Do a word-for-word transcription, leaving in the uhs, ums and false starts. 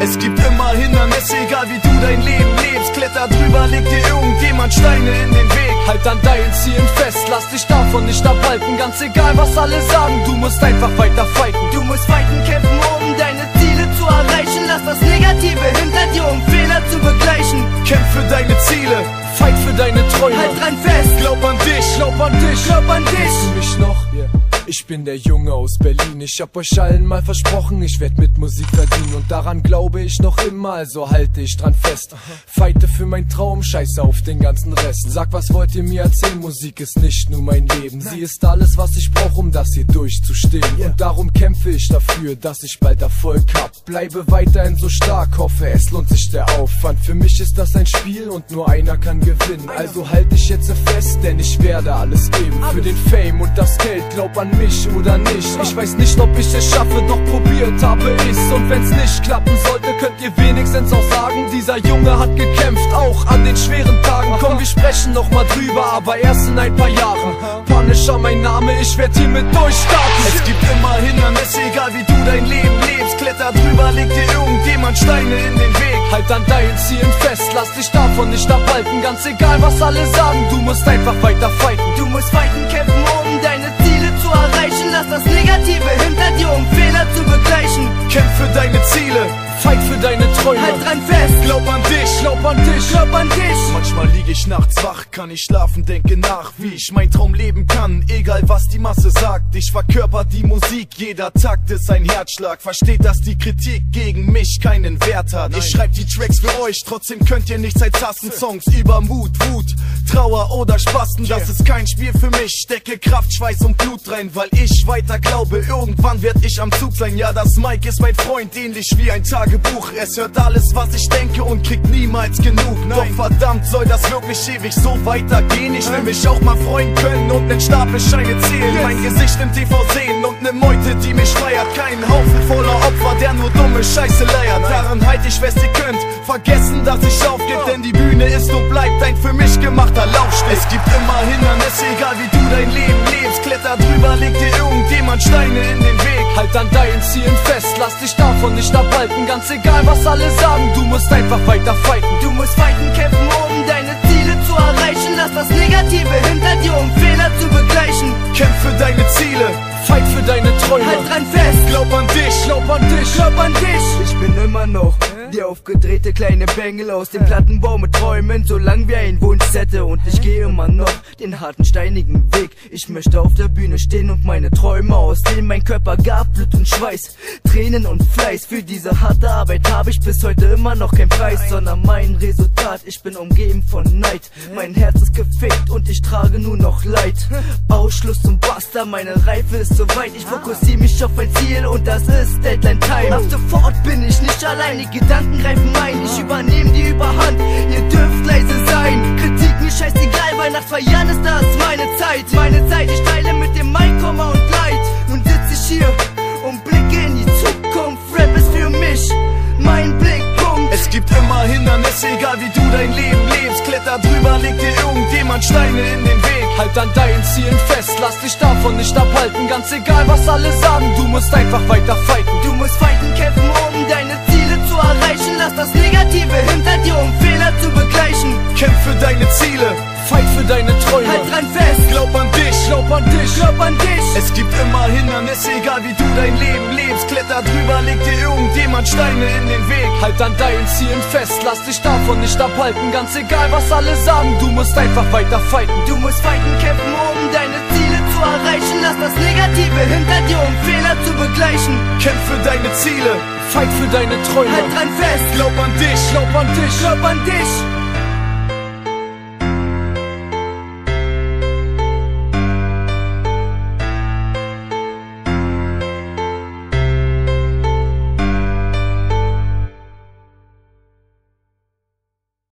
Es gibt immer Hindernisse, egal wie du dein Leben lebst. Kletter drüber, leg dir irgendjemand Steine in den Weg. Halt an deinen Zielen fest, lass dich davon nicht abhalten. Ganz egal was alle sagen, du musst einfach weiter fighten. Du musst fighten, kämpfen, um deine Ziele zu erreichen. Lass das Negative hinter dir, um Fehler zu begleichen. Kämpf für deine Ziele, fight für deine Träume. Halt dran fest, glaub an dich, glaub an dich, glaub an dich. Kennst du mich noch? Yeah. Ich bin der Junge aus Berlin, ich hab euch allen mal versprochen, ich werd mit Musik verdienen und daran glaube ich noch immer, also halte ich dran fest. Fighte für meinen Traum, scheiße auf den ganzen Rest. Sag, was wollt ihr mir erzählen, Musik ist nicht nur mein Leben. Sie ist alles, was ich brauche, um das hier durchzustehen. Und darum kämpfe ich dafür, dass ich bald Erfolg hab. Bleibe weiterhin so stark, hoffe es lohnt sich der Aufwand. Für mich ist das ein Spiel und nur einer kann gewinnen. Also halte ich jetzt fest, denn ich werde alles geben. Für den Fame und das Geld, glaub an mich oder nicht. Ich weiß nicht, ob ich es schaffe, doch probiert habe ich's. Und wenn's nicht klappen sollte, könnt ihr wenigstens auch sagen, dieser Junge hat gekämpft, auch an den schweren Tagen. Komm, wir sprechen noch mal drüber, aber erst in ein paar Jahren. Punisher mein Name, ich werd hiermit durchstarten. Es gibt immer Hindernisse, egal wie du dein Leben lebst. Kletter drüber, leg dir irgendjemand Steine in den Weg. Halt an deinen Zielen fest, lass dich davon nicht abhalten. Ganz egal was alle sagen, du musst einfach weiter fighten. Du musst fighten, kämpfen, um deine Ziele zu erreichen. Lass das Negative hinter dir, um Fehler zu begleichen. Kämpf für deine Ziele, fight für deine Träume. Halt dran fest, glaub an dich, glaub an dich, glaub an dich. Manchmal liege ich nachts wach, kann ich schlafen, denke nach, wie ich mein Traum leben kann. Egal was die Masse sagt, ich verkörper die Musik, jeder Takt ist ein Herzschlag. Versteht, dass die Kritik gegen mich keinen Wert hat. Ich schreib die Tracks für euch, trotzdem könnt ihr nichts als hassen. Songs über Mut, Wut, Trauer oder Spasten, das ist kein Spiel für mich. Stecke Kraft, Schweiß und Blut rein, weil ich weiter glaube, irgendwann werd ich am Zug sein. Ja, das Mic ist mein Freund, ähnlich wie ein Tagebuch. Es hört alles, was ich denke und kriegt niemals genug. Doch verdammt, soll das wirklich ewig so weitergehen? Ich will mich auch mal freuen können und nen Stapel Scheine zählen. Mein Gesicht im T V sehen und ne Meute, die mich feiert. Kein Haufen voller Opfer, der nur dumme Scheiße leiert. Daran halt ich fest, ihr könnt vergessen, dass ich aufgebe, denn die Bühne ist und bleibt ein für mich gemachter Laufsteg. Es gibt immer Hindernisse, egal wie du dein Leben lebst. Kletter drüber, leg dir irgendjemand Steine in den Weg. Halt an deinen Zielen fest, lass dich davon nicht abhalten. Ganz egal was alle sagen, du musst einfach weiter fighten. Du musst fighten, kämpfen, um deine Ziele zu erreichen. Lass das Negative hinter dir, um Fehler zu begleichen. Kämpf für deine Ziele, fight für deine Träume. Halt dran fest, glaub an dich, glaub an dich, glaub an dich. Ich bin immer noch der aufgedrehte kleine Bengel aus dem Plattenbau mit Träumen, solange wie ein Wunschzettel. Und ich gehe immer noch den harten, steinigen Weg. Ich möchte auf der Bühne stehen und meine Träume ausleben. Mein Körper gab Blut und Schweiß, Tränen und Fleiß. Für diese harte Arbeit habe ich bis heute immer noch kein Preis, sondern mein Resultat. Ich bin umgeben von Neid, mein Herz ist gefickt und ich trage nur noch Leid. Ausschluss und Basta, meine Reife ist soweit. Ich fokussiere mich auf ein Ziel und das ist Deadline Time. Ab sofort bin ich nicht allein, die Gedanken greifen ein, ich übernehme die Überhand. Ihr dürft leise sein, Kritik mir scheißegal, weil nach zwei Jahren ist das meine Zeit. Meine Zeit, ich teile mit dem Mic Kummer und Leid. Nun sitz ich hier und blicke in die Zukunft. Rap ist für mich mein Blickpunkt. Es gibt immer Hindernisse, egal wie du dein Leben lebst. Kletter drüber, leg dir irgendjemand Steine in den Weg. Halt an deinen Zielen fest, lass dich davon nicht abhalten. Ganz egal was alle sagen, du musst einfach weiter fighten. Du musst fighten, kämpfen, um deine Ziele zu erreichen. Lass das Negative hinter dir, um Fehler zu begleichen. Kämpf für deine Ziele, fight für deine Träume. Halt dran fest, glaub an dich, glaub an dich, glaub an dich. Es gibt immer Hindernisse, egal wie du dein Leben lebst. Kletter drüber, leg dir irgendjemand Steine in den Weg. Halt an deinen Zielen fest, lass dich davon nicht abhalten. Ganz egal was alle sagen, du musst einfach weiter fighten. Du musst fighten, kämpfen, um deine Ziele zu erreichen. Lass das Negative hinter dir, um Fehler zu begleichen. Kämpf für deine Ziele, fight für deine Träume. Halt dran fest, glaub an dich, glaub an dich, glaub an dich.